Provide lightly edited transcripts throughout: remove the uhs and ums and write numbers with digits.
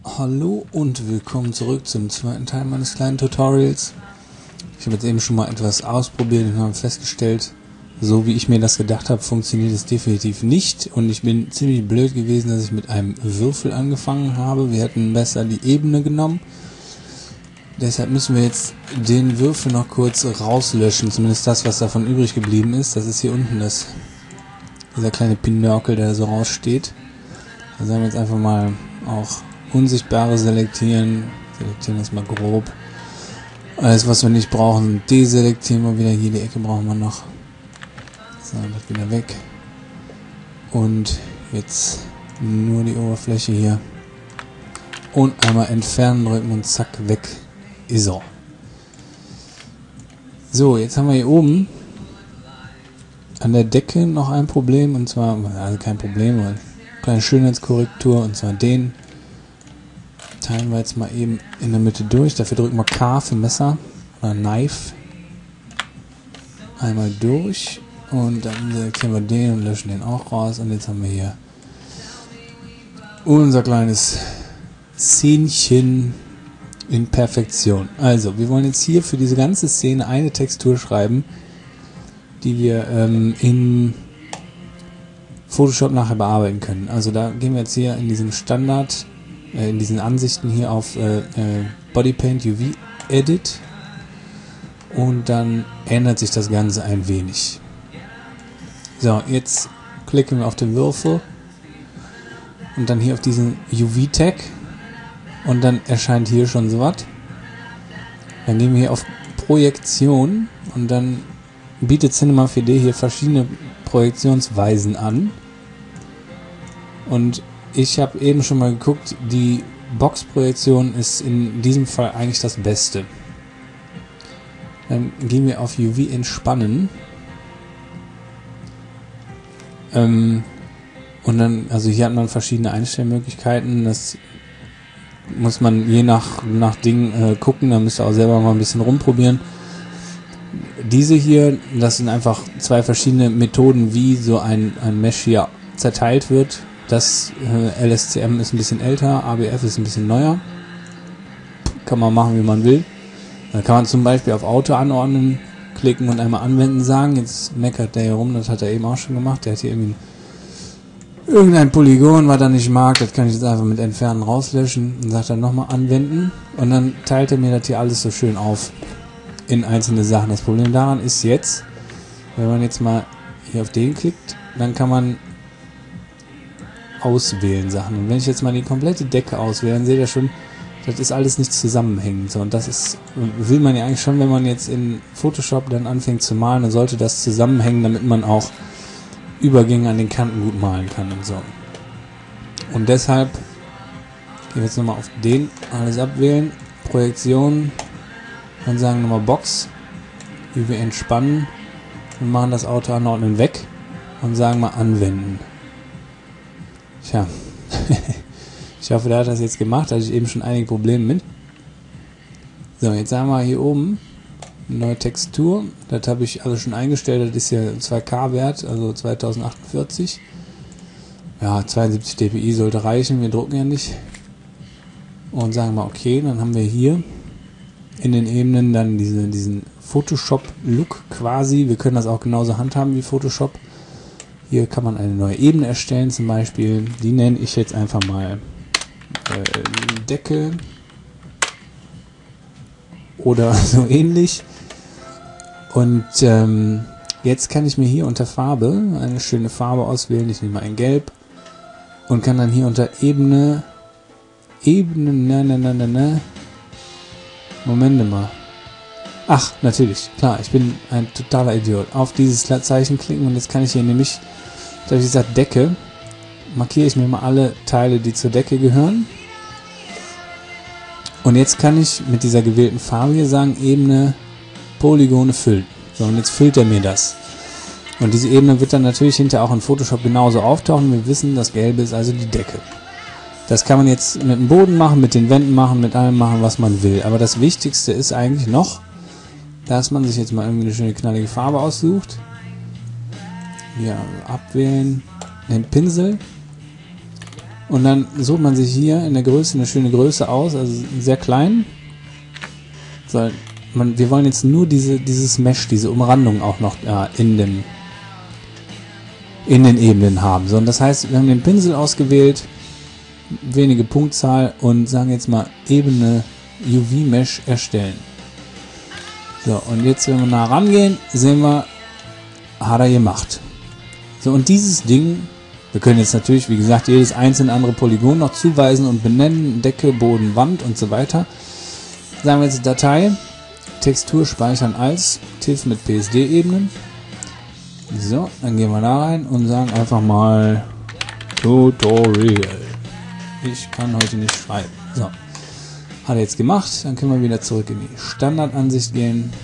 Hallo und willkommen zurück zum zweiten Teil meines kleinen Tutorials. Ich habe jetzt eben schon mal etwas ausprobiert und habe festgestellt, so wie ich mir das gedacht habe, funktioniert es definitiv nicht. Und ich bin ziemlich blöd gewesen, dass ich mit einem Würfel angefangen habe. Wir hätten besser die Ebene genommen. Deshalb müssen wir jetzt den Würfel noch kurz rauslöschen, zumindest das, was davon übrig geblieben ist. Das ist hier unten dieser kleine Pinörkel, der so raussteht. Da sagen wir jetzt einfach mal auch Unsichtbare selektieren das mal grob. Alles, was wir nicht brauchen, deselektieren wir wieder. Hier die Ecke brauchen wir noch. So, das wieder weg. Und jetzt nur die Oberfläche hier. Und einmal entfernen drücken und zack, weg ist er. So, jetzt haben wir hier oben an der Decke noch ein Problem. Und zwar, also kein Problem, weil kleine Schönheitskorrektur. Und zwar den teilen wir jetzt mal eben in der Mitte durch. Dafür drücken wir K für Messer oder Knife. Einmal durch und dann selektieren wir den und löschen den auch raus. Und jetzt haben wir hier unser kleines Szenchen in Perfektion. Also, wir wollen jetzt hier für diese ganze Szene eine Textur schreiben, die wir in Photoshop nachher bearbeiten können. Also da gehen wir jetzt hier in diesem Standard, in diesen Ansichten hier auf Bodypaint UV Edit und dann ändert sich das Ganze ein wenig. So, jetzt klicken wir auf den Würfel und dann hier auf diesen UV Tag und dann erscheint hier schon so was. Dann gehen wir hier auf Projektion und dann bietet Cinema 4D hier verschiedene Projektionsweisen an. Und ich habe eben schon mal geguckt, die Boxprojektion ist in diesem Fall eigentlich das Beste. Dann gehen wir auf UV entspannen. Und dann, also hier hat man verschiedene Einstellmöglichkeiten. Das muss man je nach Ding gucken. Da müsst ihr auch selber mal ein bisschen rumprobieren. Diese hier, das sind einfach zwei verschiedene Methoden, wie so ein Mesh hier zerteilt wird. Das LSCM ist ein bisschen älter, ABF ist ein bisschen neuer. Kann man machen, wie man will. Dann kann man zum Beispiel auf Auto anordnen, klicken und einmal anwenden sagen. Jetzt meckert der hier rum, das hat er eben auch schon gemacht. Der hat hier irgendwie irgendein Polygon, was er nicht mag. Das kann ich jetzt einfach mit Entfernen rauslöschen. Und sagt dann nochmal anwenden. Und dann teilt er mir das hier alles so schön auf in einzelne Sachen. Das Problem daran ist jetzt, wenn man jetzt mal hier auf den klickt, dann kann man auswählen Sachen. Und wenn ich jetzt mal die komplette Decke auswähle, dann seht ihr schon, das ist alles nicht zusammenhängend. So, und das will man ja eigentlich schon, wenn man jetzt in Photoshop dann anfängt zu malen, dann sollte das zusammenhängen, damit man auch Übergänge an den Kanten gut malen kann und so. Und deshalb gehen wir jetzt nochmal auf den, alles abwählen, Projektion, dann sagen nochmal Box, UV entspannen und machen das Auto anordnen weg und sagen mal anwenden. Tja, ich hoffe, der hat das jetzt gemacht, da hatte ich eben schon einige Probleme mit. So, jetzt haben wir hier oben eine neue Textur, das habe ich also schon eingestellt, das ist ja 2K Wert, also 2048. Ja, 72 dpi sollte reichen, wir drucken ja nicht. Und sagen mal okay, dann haben wir hier in den Ebenen dann diesen Photoshop-Look quasi. Wir können das auch genauso handhaben wie Photoshop. Hier kann man eine neue Ebene erstellen, zum Beispiel. Die nenne ich jetzt einfach mal Decke oder so ähnlich. Und jetzt kann ich mir hier unter Farbe eine schöne Farbe auswählen. Ich nehme mal ein Gelb und kann dann hier unter Ebene, Moment mal. Ach, natürlich, klar, ich bin ein totaler Idiot. Auf dieses Zeichen klicken und jetzt kann ich hier nämlich, da habe ich gesagt Decke, markiere ich mir mal alle Teile, die zur Decke gehören. Und jetzt kann ich mit dieser gewählten Farbe hier sagen, Ebene, Polygone füllen. So, und jetzt füllt er mir das. Und diese Ebene wird dann natürlich hinterher auch in Photoshop genauso auftauchen. Wir wissen, das Gelbe ist also die Decke. Das kann man jetzt mit dem Boden machen, mit den Wänden machen, mit allem machen, was man will. Aber das Wichtigste ist eigentlich noch, dass man sich jetzt mal irgendwie eine schöne knallige Farbe aussucht. Hier abwählen, den Pinsel Und dann sucht man sich hier in der Größe eine schöne Größe aus, also sehr klein. So, wir wollen jetzt nur dieses Mesh, diese Umrandung auch noch in den Ebenen haben. So, und das heißt, wir haben den Pinsel ausgewählt, wenige Punktzahl und sagen jetzt mal Ebene UV-Mesh erstellen. So, und jetzt, wenn wir nah rangehen, sehen wir, hat er gemacht. So, und dieses Ding, wir können jetzt natürlich, wie gesagt, jedes einzelne andere Polygon noch zuweisen und benennen, Decke, Boden, Wand und so weiter. Sagen wir jetzt Datei, Textur speichern als, TIFF mit PSD-Ebenen. So, dann gehen wir da rein und sagen einfach mal Tutorial. Ich kann heute nicht schreiben. So, hat er jetzt gemacht. Dann können wir wieder zurück in die Standardansicht gehen.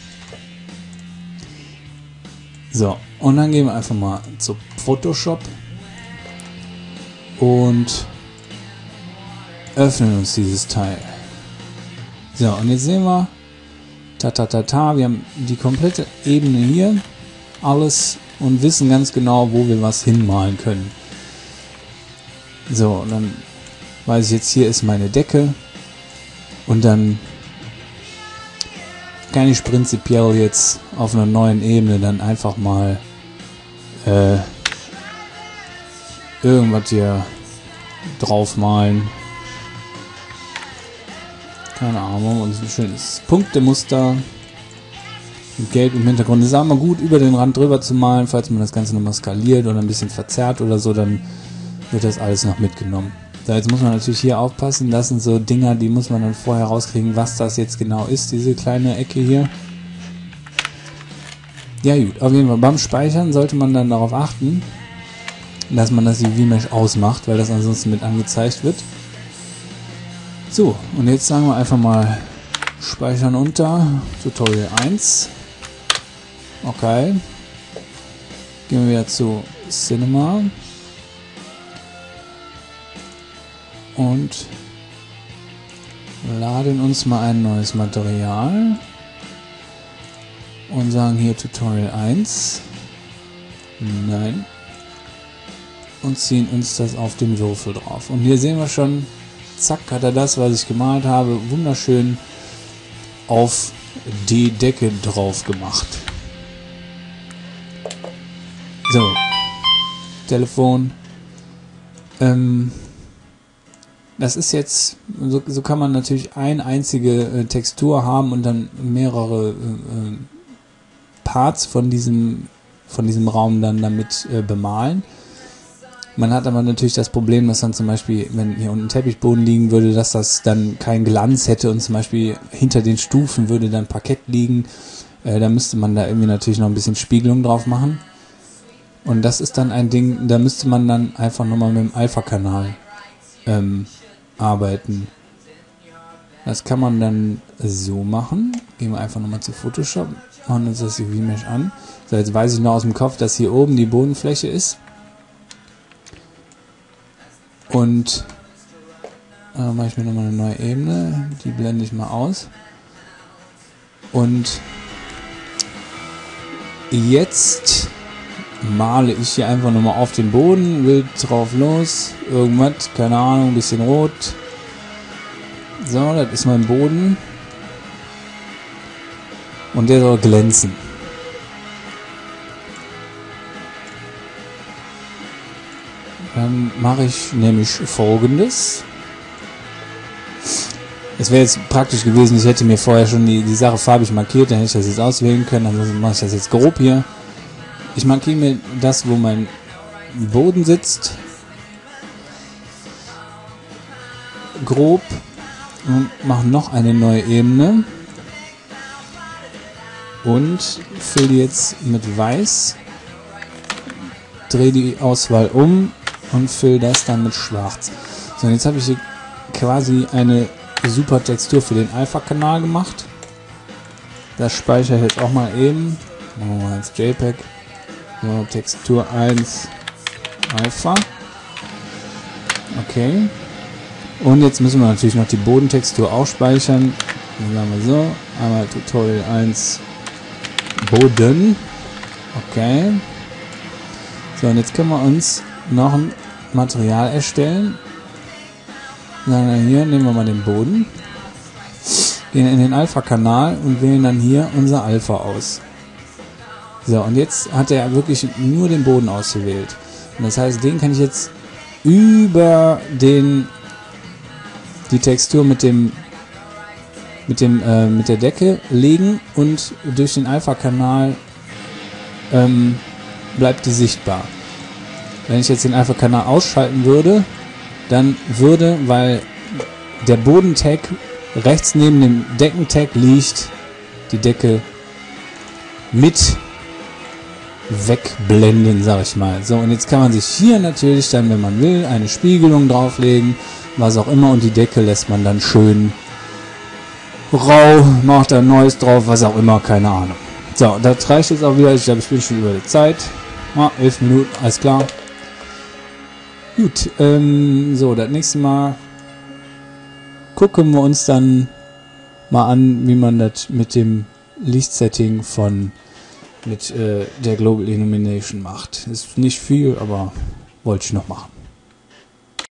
So, und dann gehen wir einfach mal zu Photoshop und öffnen uns dieses Teil. So, und jetzt sehen wir, wir haben die komplette Ebene hier, alles, und wissen ganz genau, wo wir was hinmalen können. So, und dann weiß ich jetzt, hier ist meine Decke, und dann kann ich prinzipiell jetzt auf einer neuen Ebene dann einfach mal irgendwas hier drauf malen. Keine Ahnung, und ein schönes Punktemuster mit Gelb im Hintergrund. Das ist auch mal gut, über den Rand drüber zu malen, falls man das Ganze nochmal skaliert oder ein bisschen verzerrt oder so, dann wird das alles noch mitgenommen. So, jetzt muss man natürlich hier aufpassen, das sind so Dinger, die muss man dann vorher rauskriegen, was das jetzt genau ist, diese kleine Ecke hier. Ja gut, auf jeden Fall beim Speichern sollte man dann darauf achten, dass man das UV-Mesh ausmacht, weil das ansonsten mit angezeigt wird. So, und jetzt sagen wir einfach mal Speichern unter, Tutorial 1. Okay. Gehen wir wieder zu Cinema. Und laden uns mal ein neues Material. Und sagen hier Tutorial 1. Nein. Und ziehen uns das auf den Würfel drauf. Und hier sehen wir schon, zack, hat er das, was ich gemalt habe, wunderschön auf die Decke drauf gemacht. So, Telefon. Das ist jetzt, so kann man natürlich eine einzige Textur haben und dann mehrere Parts von diesem Raum dann damit bemalen. Man hat aber natürlich das Problem, dass dann zum Beispiel, wenn hier unten ein Teppichboden liegen würde, dass das dann keinen Glanz hätte und zum Beispiel hinter den Stufen würde dann Parkett liegen. Da müsste man da irgendwie natürlich noch ein bisschen Spiegelung drauf machen. Und das ist dann ein Ding, da müsste man dann einfach nochmal mit dem Alpha-Kanal arbeiten. Das kann man dann so machen. Gehen wir einfach nochmal zu Photoshop, machen uns das UV-Mesh an. So, jetzt weiß ich noch aus dem Kopf, dass hier oben die Bodenfläche ist. Und mache ich mir nochmal eine neue Ebene, die blende ich mal aus. Und jetzt male ich hier einfach nochmal auf den Boden, wild drauf los, irgendwas, keine Ahnung, ein bisschen rot. So, das ist mein Boden. Und der soll glänzen. Dann mache ich nämlich Folgendes. Es wäre jetzt praktisch gewesen, ich hätte mir vorher schon die Sache farbig markiert, dann hätte ich das jetzt auswählen können, ansonsten mache ich das jetzt grob hier. Ich markiere mir das, wo mein Boden sitzt, grob, und mache noch eine neue Ebene und fülle die jetzt mit Weiß, drehe die Auswahl um und fülle das dann mit Schwarz. So, und jetzt habe ich hier quasi eine super Textur für den Alpha-Kanal gemacht. Das speichere ich jetzt auch mal eben. Machen wir mal als JPEG. So, Textur 1 Alpha. Okay. Und jetzt müssen wir natürlich noch die Bodentextur auch speichern. Dann sagen wir so. Einmal Tutorial 1 Boden. Okay. So, und jetzt können wir uns noch ein Material erstellen. Sagen wir hier, nehmen wir mal den Boden. Gehen in den Alpha-Kanal und wählen dann hier unser Alpha aus. So, und jetzt hat er wirklich nur den Boden ausgewählt. Und das heißt, den kann ich jetzt über die Textur mit der Decke legen und durch den Alpha-Kanal bleibt die sichtbar. Wenn ich jetzt den Alpha-Kanal ausschalten würde, dann würde, weil der Bodentag rechts neben dem Deckentag liegt, die Decke mit wegblenden, sag ich mal. So, und jetzt kann man sich hier natürlich dann, wenn man will, eine Spiegelung drauflegen, was auch immer, und die Decke lässt man dann schön rau, macht da Neues drauf, was auch immer, keine Ahnung. So, das reicht jetzt auch wieder. Ich glaube, ich bin schon über die Zeit. 11 Minuten, alles klar. Gut, so, das nächste Mal gucken wir uns dann mal an, wie man das mit dem Lichtsetting mit der Global Illumination macht. Ist nicht viel, aber wollte ich noch machen.